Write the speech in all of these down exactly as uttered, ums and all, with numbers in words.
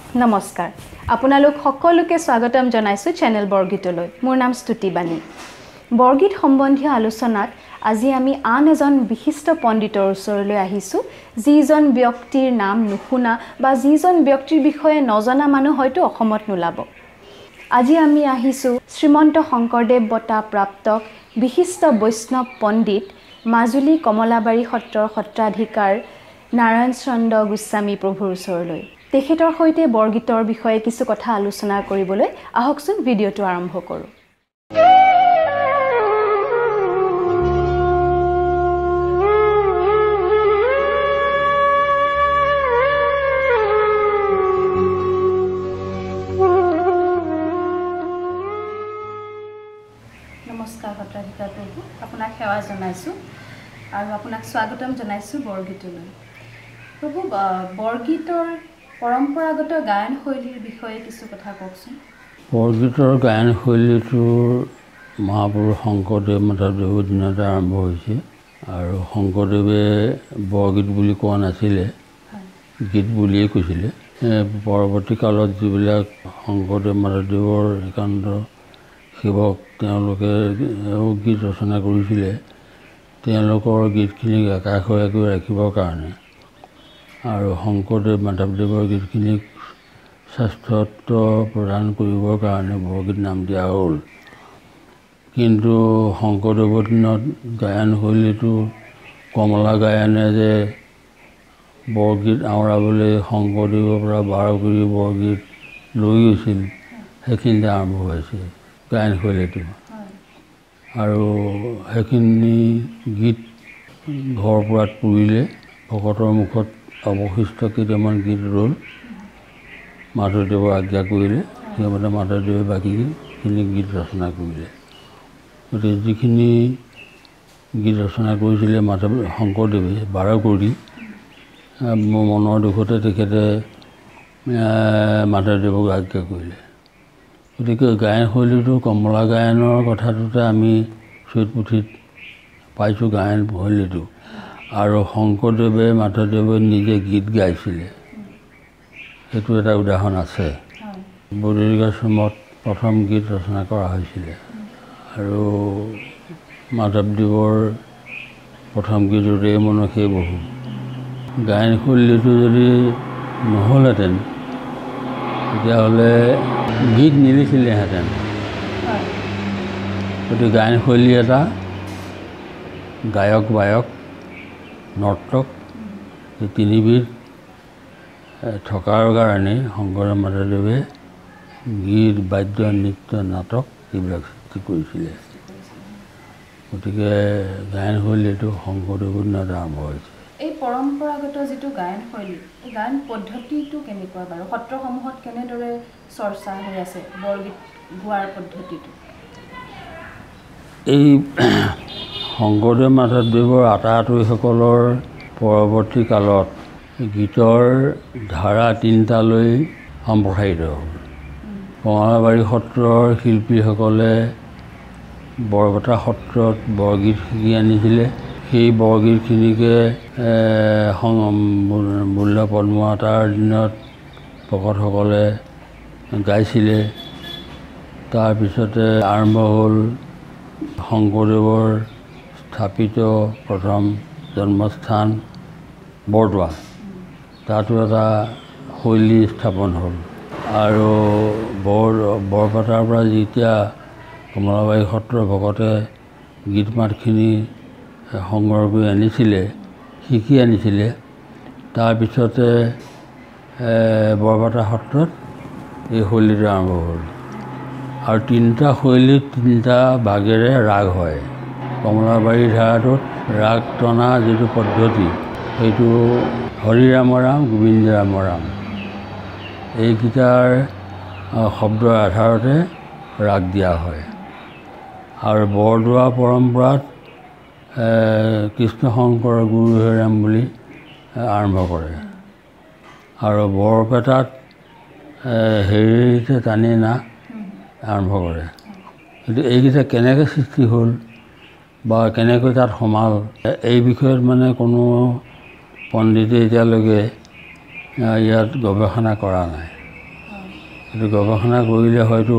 নমস্কাৰ আপোনালোক সকলোকে স্বাগতম জনাইছো চেনেল বৰগীতলৈ মোৰ নাম স্তুতি বাণী বৰগীত সম্বন্ধীয় আলোচনাত আজি আমি আন এজন বিশিষ্ট পণ্ডিতৰ ওচৰলৈ আহিছো যিজন ব্যক্তিৰ নাম নুশুনা বা যিজন ব্যক্তিৰ বিষয়ে নজনা মানুহ হয়তো অসমত নোলাব আজি আমি আহিছো শ্ৰীমন্ত শংকৰদেৱ বঁটা প্ৰাপ্তক বিশিষ্ট বৈষ্ণৱ পণ্ডিত মাজুলী কমলাবাৰী সত্ৰৰ সত্ৰাধিকাৰ নাৰায়ণ চন্দ্ৰ গোস্বামী প্ৰভুৰ ওচৰলৈ তেখেতৰ সৈতে বৰগীতৰ বিষয়ে কিছু কথা আলোচনা কৰিবলৈ আহকচোন ভিডিঅটো আৰম্ভ কৰো নমস্কাৰ সত্ৰাধিকাৰ প্ৰভু আপোনাক সেৱা জনাইছো আৰু আপোনাক স্বাগতম জনাইছো বৰগীতলৈ প্ৰভু বৰগীতৰ পৰম্পৰাগত গায়ন শৈলীৰ বিষয়ে কিছু কথা কওকচোন বৰগীতৰ গায়ন শৈলীটোৰ মহাপুৰুষ শংকৰদেৱ মাধৱদেৱৰ দিনতে আৰম্ভ হৈছে আৰু শংকৰদেৱে বৰগীত বুলি কোৱা নাছিলে গীত বুলিয়ে কৈছিলে পৰৱৰ্তী কালত যিবিলাক শংকৰদেৱ মাধৱদেৱৰ একান্ত সেৱক তেওঁলোকে গীত ৰচনা কৰিছিলে তেওঁলোকৰ গীতখিনিক একাষৰীয়াকৈ ৰাখিবৰ কাৰণে আৰু শংকৰদেৱ মাধৱদেৱৰ গীতখিনিক শ্ৰেষ্ঠত্ব প্ৰদান কৰিবৰ কাৰণে বৰগীত নাম দিয়া হ'ল কিন্তু শংকৰদেৱৰ দিনত গায়ন শৈলীটো কমলা গায়নে যে বৰগীত আওৰাবলৈ শংকৰদেৱৰ পৰা বাৰ কৰি বৰগীত লৈ গৈছিল সেইখিনিতে আৰম্ভ হৈছে গায়ন শৈলীটো আৰু সেইখিনি গীত ঘৰপৰাত পৰিলে ভকতৰ মুখত অৱশিষ্ট কেইটামান গীত ৰ'ল মাধৱদেৱৰ আজ্ঞা কৰিলে সেইমতে মাধৱদেৱে বাকীখিনি গীত ৰচনা কৰিলে গতিকে যিখিনি গীত ৰচনা কৰিছিলে মাধৱ শংকৰদেৱে বাৰ কৰি মোৰ মনৰ দুখতে তেখেতে মাধৱদেৱক আজ্ঞা কৰিলে গতিকে গায়ন শৈলীটো কমলা গায়নৰ কথাটোতে আমি চৈত পুথিত পাইছোঁ গায়ন শৈলীটো আৰু শংকৰদেৱে মাধৱদেৱে নিজে গীত গাইছিলে সেইটো এটা উদাহৰণ আছে বদ্ৰৰাগাশ্ৰমত প্ৰথম গীত ৰচনা কৰা হৈছিলে আৰু মাধৱদেৱৰ প্ৰথম গীত ৰে মনসে বহু গায়ন শৈলীটো যদি নহ'লহেঁতেন তেতিয়াহ'লে গীত নিলিখিলেহেঁতেন গতিকে গায়ন শৈলী এটা গায়ক বায়ক নৰ্তক এই তিনিবিধ থকাৰ কাৰণে শংকৰদেৱ মাধৱদেৱে গীত বাদ্য নৃত্য নাটক এইবিলাক সৃষ্টি কৰিছিলে গতিকে গায়ন শৈলীটো শংকৰদেৱৰ দিনত আৰম্ভ হৈছে এই পৰম্পৰাগত যিটো গায়ন শৈলী এই গায়ন পদ্ধতিটো কেনেকুৱা বাৰু সত্ৰসমূহত কেনেদৰে চৰ্চা হৈ আছে বৰগীত গোৱাৰ পদ্ধতিটো এই শংকৰদেৱ মাধৱদেৱৰ আতাঁতৈসকলৰ পৰৱৰ্তী কালত গীতৰ ধাৰা তিনিটালৈ সম্প্ৰসাৰিত হ'ল কমলাবাৰী সত্ৰৰ শিল্পীসকলে বৰপেটা সত্ৰত বৰগীত শিকি আনিছিলে সেই বৰগীতখিনিকে মূল্য পদ্মতাৰ দিনত ভকতসকলে গাইছিলে তাৰপিছতে আৰম্ভ হ'ল শংকৰদেৱৰ স্থাপিত প্ৰথম জন্মস্থান বৰদোৱা তাতো এটা শৈলী স্থাপন হ'ল আৰু বৰ বৰপেটাৰ পৰা যেতিয়া কমলাবাৰী সত্ৰৰ ভকতে গীত মাতখিনি সংগ্ৰহ কৰি আনিছিলে শিকি আনিছিলে তাৰপিছতে বৰপেটা সত্ৰত এই শৈলীটো আৰম্ভ হ'ল আৰু তিনিটা শৈলীত তিনিটা ভাগেৰে ৰাগ হয় কমলাবাৰী ধাৰাটোত ৰাগ টনা যিটো পদ্ধতি সেইটো হৰি ৰাম ৰাম গোবিন্দ ৰাম ৰাম এইকেইটাৰ শব্দৰ আধাৰতে ৰাগ দিয়া হয় আৰু বৰদোৱা পৰম্পৰাত কৃষ্ণ শংকৰ গুৰু হৰিৰাম বুলি আৰম্ভ কৰে আৰু বৰপেটাত হেৰিতে টানি না আৰম্ভ কৰে কিন্তু এইকেইটা কেনেকৈ সৃষ্টি হ'ল বা কেনেকৈ তাত সোমাল এই বিষয়ত মানে কোনো পণ্ডিতে এতিয়ালৈকে ইয়াত গৱেষণা কৰা নাই এইটো গৱেষণা কৰিলে হয়তো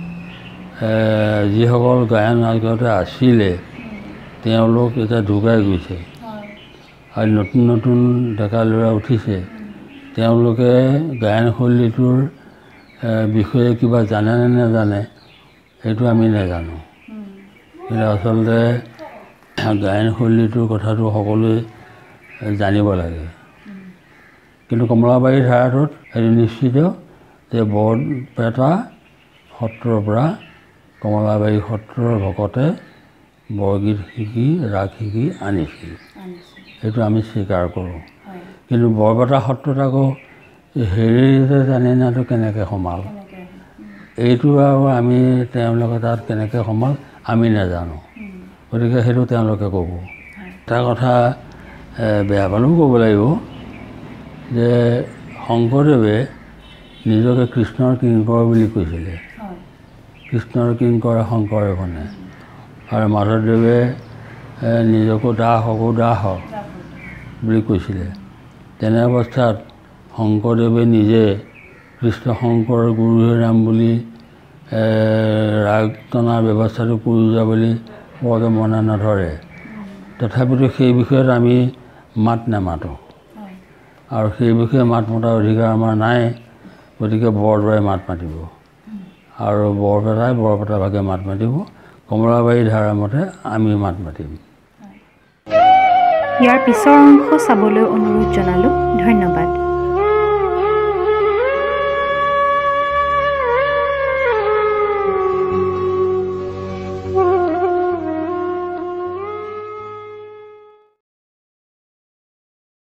যিসকল গায়ন আগতে আছিলে তেওঁলোক এতিয়া ঢুকাই গৈছে আৰু নতুন নতুন ডেকা ল'ৰা উঠিছে তেওঁলোকে গায়নশৈলীটোৰ বিষয়ে কিবা জানে নে নাজানে সেইটো আমি নাজানো কিন্তু আচলতে গায়নশৈলীটোৰ কথাটো সকলোৱে জানিব লাগে কিন্তু কমলাবাৰী ধাৰাটোত এইটো নিশ্চিত যে বৰপেটা সত্ৰৰ পৰা কমলাবাৰী সত্ৰৰ ভকতে বৰগীত শিকি ৰাগ শিকি আনিছিল সেইটো আমি স্বীকাৰ কৰোঁ কিন্তু বৰপেটা সত্ৰত আকৌ হেৰি যে জানে নাটো কেনেকৈ সোমাল এইটো আৰু আমি তেওঁলোকে তাত কেনেকৈ সোমাল আমি নাজানো গতিকে সেইটো তেওঁলোকে ক'ব এটা কথা বেয়া পালেও ক'ব লাগিব যে শংকৰদেৱে নিজকে কৃষ্ণৰ কিংকৰ বুলি কৈছিলে কৃষ্ণৰ কিংকৰ শংকৰে বনে আৰু মাধৱদেৱে নিজকো দাস হকো দাস বুলি কৈছিলে তেনে অৱস্থাত শংকৰদেৱে নিজে কৃষ্ণ শংকৰ গুৰু নাম বুলি ৰাগ টনাৰ ব্যৱস্থাটো কৰি যোৱা বুলি বৰকে মনে নধৰে তথাপিতো সেই বিষয়ত আমি মাত নামাতোঁ আৰু সেই বিষয়ে মাত মতাৰ অধিকাৰ আমাৰ নাই গতিকে বৰদোৱাই মাত মাতিব আৰু বৰপেটাই বৰপেটা ভাগে মাত মাতিব কমলাবাৰী ধাৰা মতে আমি মাত মাতিম ইয়াৰ পিছৰ অংশ চাবলৈ অনুৰোধ জনালোঁ ধন্যবাদ।